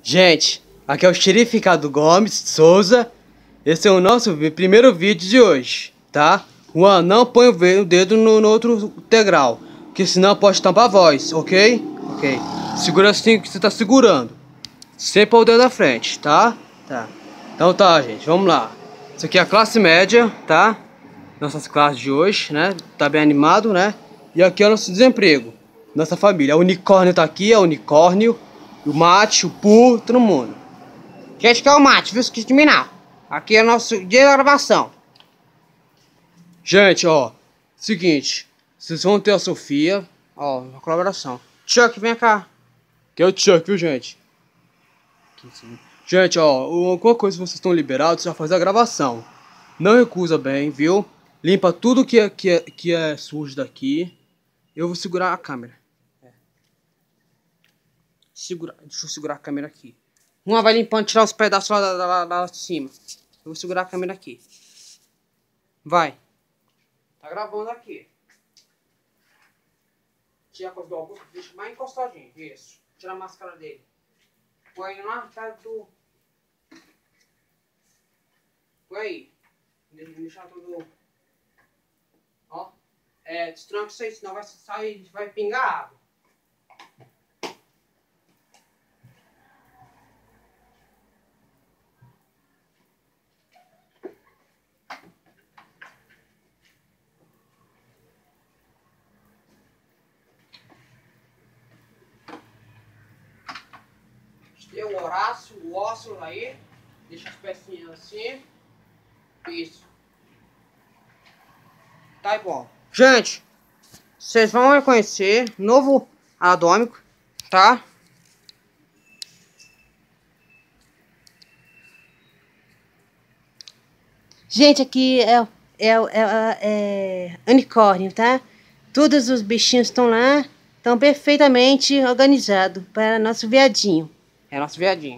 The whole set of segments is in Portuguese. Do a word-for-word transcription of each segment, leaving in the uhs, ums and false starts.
Gente, aqui é o Xerife Ricardo Gomes Souza. Esse é o nosso primeiro vídeo de hoje, tá? Juan, não põe o dedo no, no outro degrau, porque senão pode tampar a voz, ok? Ok. Segura assim que você tá segurando. Sempre o dedo na frente, tá? Tá. Então tá, gente, vamos lá. Isso aqui é a classe média, tá? Nossas classes de hoje, né? Tá bem animado, né? E aqui é o nosso desemprego. Nossa família. O unicórnio tá aqui, é o unicórnio. O mate, o pu, todo mundo. Gente, que é o mate, viu? Esqueci de minar. Aqui é o nosso dia da gravação. Gente, ó. Seguinte. Vocês vão ter a Sofia. Ó, uma colaboração. Chuck, vem cá. Que é o Chuck, viu, gente? Gente, ó. Alguma coisa que vocês estão liberados, já faz a gravação. Não recusa bem, viu? Limpa tudo que é, que é, que é sujo daqui. Eu vou segurar a câmera. É. Segura, deixa eu segurar a câmera aqui. Uma vai limpando, tirar os pedaços lá, lá, lá, lá de cima. Eu vou segurar a câmera aqui. Vai. Tá gravando aqui. Tira a coisa do Augusto, deixa mais encostadinho. Isso. Tira a máscara dele. Põe lá perto do... Põe aí. Deixa tudo... Ó. É, destranca isso aí, senão vai sair, vai pingar água. Tem o Horácio, o Ócio aí. Deixa as pecinhas assim. Isso. Tá bom. Gente, vocês vão reconhecer novo anatômico, tá? Gente, aqui é, é, é, é unicórnio, tá? Todos os bichinhos estão lá, estão perfeitamente organizados para nosso viadinho. É nosso viadinho.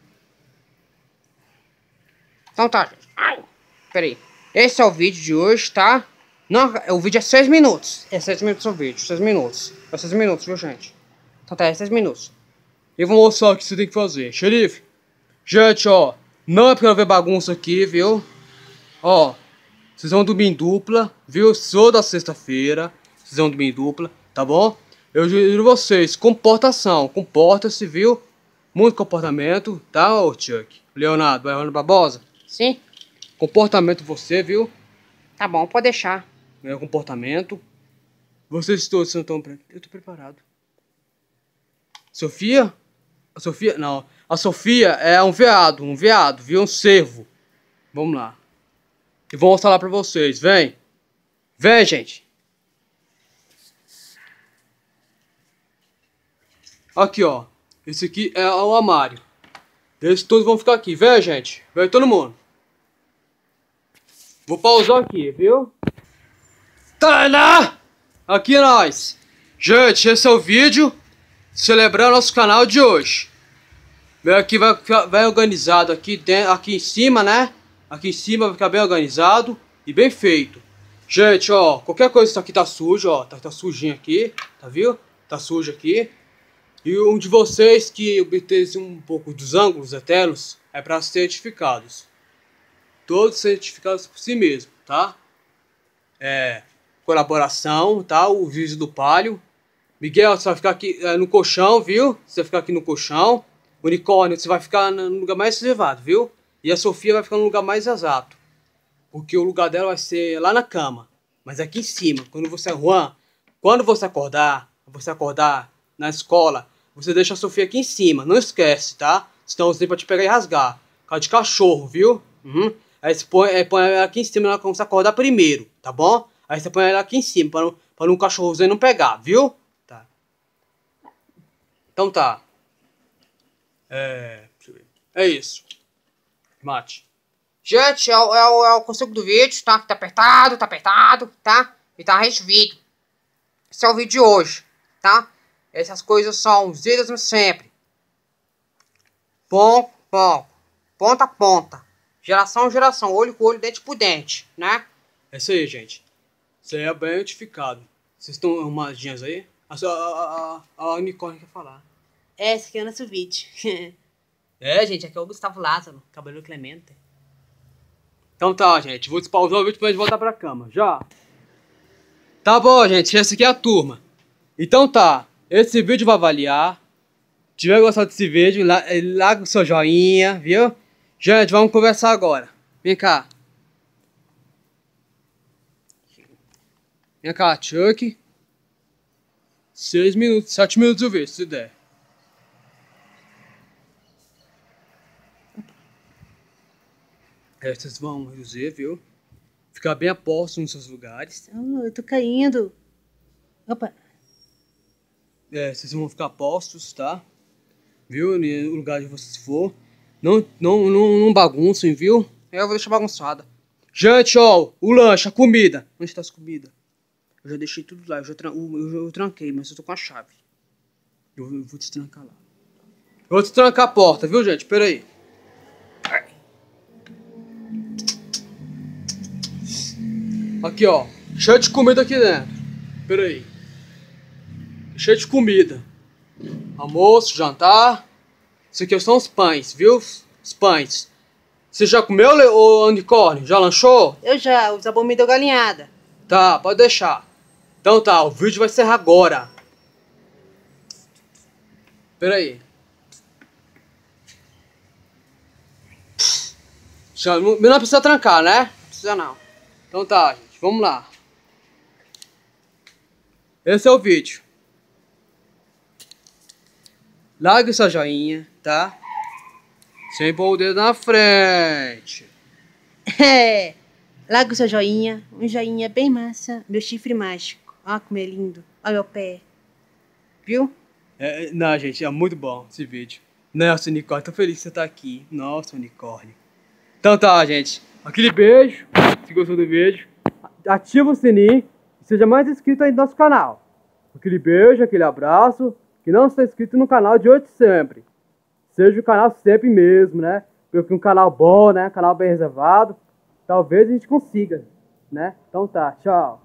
Então tá, gente. Ai, peraí. Esse é o vídeo de hoje, tá? Não, o vídeo é seis minutos. É seis minutos o vídeo, seis minutos. É seis minutos, viu, gente? Então tá, é seis minutos. Eu vou mostrar o que você tem que fazer. Xerife. Gente, ó. Não é pra ver bagunça aqui, viu? Ó. Vocês vão dormir em dupla, viu? Sou da sexta-feira. Vocês vão dormir em dupla, tá bom? Eu juro vocês, comportação. Comporta-se, viu? Muito comportamento, tá, ô Chuck? Leonardo, Leonardo Barbosa? Sim? Comportamento você, viu? Tá bom, pode deixar. Meu comportamento. Vocês todos estão preparados? Eu tô preparado. Sofia? A Sofia? Não. A Sofia é um veado, um veado, viu? Um cervo. Vamos lá. E vou mostrar lá pra vocês. Vem. Vem, gente. Aqui, ó. Esse aqui é o armário. Eles todos vão ficar aqui. Vem, gente. Vem todo mundo. Vou pausar aqui, viu? Tainá! Aqui é nós. Gente, esse é o vídeo celebrando nosso canal de hoje. Aqui vai, vai organizado aqui, dentro, aqui em cima, né? Aqui em cima vai ficar bem organizado e bem feito. Gente, ó, qualquer coisa isso aqui tá sujo, ó. Tá, tá sujinho aqui, tá viu? Tá sujo aqui. E um de vocês que obteve um pouco dos ângulos eternos é para certificados. Todos certificados por si mesmo, tá? É, colaboração, tá? O vídeo do Palio. Miguel, você vai ficar aqui é, no colchão, viu? Você vai ficar aqui no colchão. Unicórnio, você vai ficar no lugar mais reservado, viu? E a Sofia vai ficar no lugar mais exato. Porque o lugar dela vai ser lá na cama. Mas aqui em cima, quando você... Juan, quando você acordar, você acordar na escola, você deixa a Sofia aqui em cima. Não esquece, tá? Senão você pode pegar e rasgar. Cara de cachorro, viu? Uhum. Aí você põe, é, põe ela aqui em cima, ela começa a acordar primeiro, tá bom? Aí você põe ela aqui em cima, para não, para um cachorrozinho não pegar, viu? Tá. Então tá. É... Deixa eu ver. É isso. Mate. Gente, é o, é o, é o conselho do vídeo, tá? Tá apertado, tá apertado, tá? E tá resolvido. Esse é o vídeo de hoje, tá? Essas coisas são usadas sempre. Ponto, ponto. Ponta a ponta. Geração a geração. Olho com olho, dente por dente, né? É isso aí, gente. Isso aí é bem identificado. Vocês estão arrumadinhas aí? A, a, a, a, a unicórnio quer falar. Esse aqui é o nosso vídeo. É, gente, aqui é o Gustavo Lázaro, Cabelo Clemente. Então tá, gente. Vou despausar o vídeo pra gente voltar pra cama. Já. Tá bom, gente. Essa aqui é a turma. Então tá. Esse vídeo vai avaliar. Se tiver gostado desse vídeo, larga o seu joinha, viu? Gente, vamos conversar agora. Vem cá. Vem cá, Chuck. Seis minutos, sete minutos o vídeo, se der. É, vocês vão reduzir, viu? Ficar bem a posto nos seus lugares. Oh, eu tô caindo. Opa. É, vocês vão ficar postos, tá? Viu? No lugar que vocês for. Não, não, não, não baguncem, viu? Eu vou deixar bagunçada. Gente, ó, o lanche, a comida. Onde tá as comidas? Eu já deixei tudo lá, eu já tra eu, eu, eu tranquei, mas eu tô com a chave. Eu, eu vou destrancar lá. Eu vou destrancar a porta, viu, gente? Pera aí. Aqui, ó. Cheio de comida aqui dentro. Pera aí. Cheio de comida. Almoço, jantar. Isso aqui são os pães, viu? Os pães. Você já comeu, ô unicórnio? Já lanchou? Eu já, o Zabão me deu galinhada. Tá, pode deixar. Então tá, o vídeo vai encerrar agora. Pera aí. Já, não, não precisa trancar, né? Não precisa não. Então tá, gente, vamos lá. Esse é o vídeo. Larga essa joinha, tá? Sem pôr o dedo na frente. É, larga o seu joinha. Um joinha bem massa. Meu chifre mágico. Olha como é lindo. Olha meu pé. Viu? É, não, gente, é muito bom esse vídeo. Nossa, unicórnio, tô feliz que você tá aqui. Nossa, unicórnio. Então tá, gente. Aquele beijo. Se gostou do vídeo, ativa o sininho e seja mais inscrito aí no nosso canal. Aquele beijo, aquele abraço. Que não está inscrito no canal de hoje sempre. Seja o canal sempre mesmo, né? Porque um canal bom, né? Um canal bem reservado. Talvez a gente consiga, né? Então tá, tchau.